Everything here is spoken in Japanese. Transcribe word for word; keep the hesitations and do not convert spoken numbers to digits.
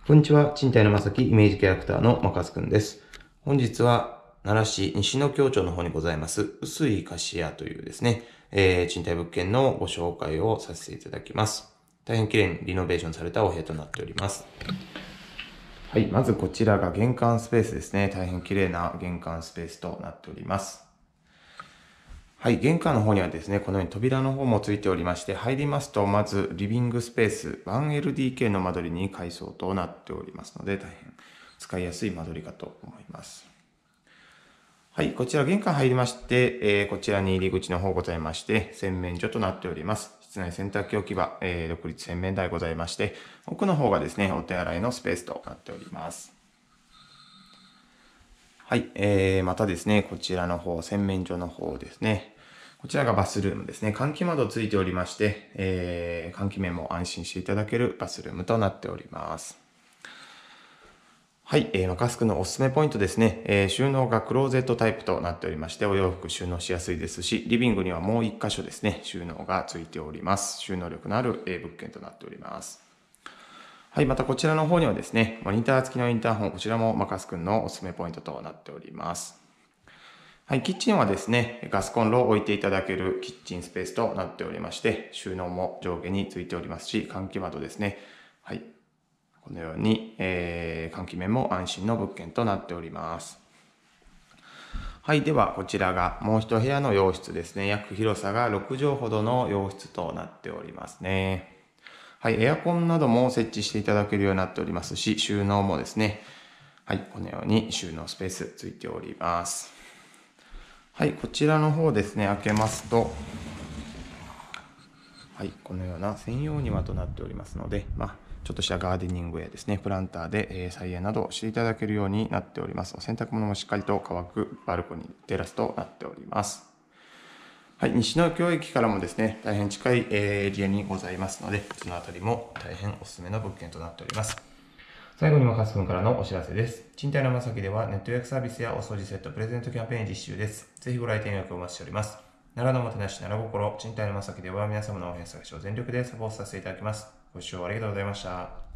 こんにちは。賃貸のまさきイメージキャラクターのまかずくんです。本日は奈良市西野京町の方にございます薄い菓子屋というですね、えー、賃貸物件のご紹介をさせていただきます。大変綺麗にリノベーションされたお部屋となっております。はい。まずこちらが玄関スペースですね。大変綺麗な玄関スペースとなっております。はい。玄関の方にはですね、このように扉の方もついておりまして、入りますと、まずリビングスペース ワンエルディーケー の間取りに改装となっておりますので、大変使いやすい間取りかと思います。はい。こちら玄関入りまして、えー、こちらに入り口の方ございまして、洗面所となっております。室内洗濯機置き場、えー、独立洗面台ございまして、奥の方がですね、お手洗いのスペースとなっております。はい。えー、またですね、こちらの方、洗面所の方ですね。こちらがバスルームですね。換気窓ついておりまして、えー、換気面も安心していただけるバスルームとなっております。はい。えー、マカスクのおすすめポイントですね。えー、収納がクローゼットタイプとなっておりまして、お洋服収納しやすいですし、リビングにはもう一箇所ですね、収納がついております。収納力のある、えー、物件となっております。はい。またこちらの方にはですね、モニター付きのインターホン、こちらもマカス君のおすすめポイントとなっております。はい。キッチンはですね、ガスコンロを置いていただけるキッチンスペースとなっておりまして、収納も上下についておりますし、換気窓ですね。はい。このように、えー、換気面も安心の物件となっております。はい。では、こちらがもう一部屋の洋室ですね。約広さがろくじょうほどの洋室となっておりますね。はい。エアコンなども設置していただけるようになっておりますし、収納もですね。はい。このように収納スペースついております。はい。こちらの方ですね。開けますと、はい。このような専用庭となっておりますので、まあ、ちょっとしたガーデニングやですね、プランターで、えー、菜園などをしていただけるようになっております。お洗濯物もしっかりと乾くバルコニー、テラスとなっております。はい。西野京駅からもですね、大変近いエリアにございますので、そのあたりも大変おすすめの物件となっております。最後にマカス君からのお知らせです。賃貸のまさきではネット予約サービスやお掃除セット、プレゼントキャンペーン実施中です。ぜひご来店予約をお待ちしております。奈良のもてなし、奈良心、賃貸のまさきでは皆様のお部屋探しを全力でサポートさせていただきます。ご視聴ありがとうございました。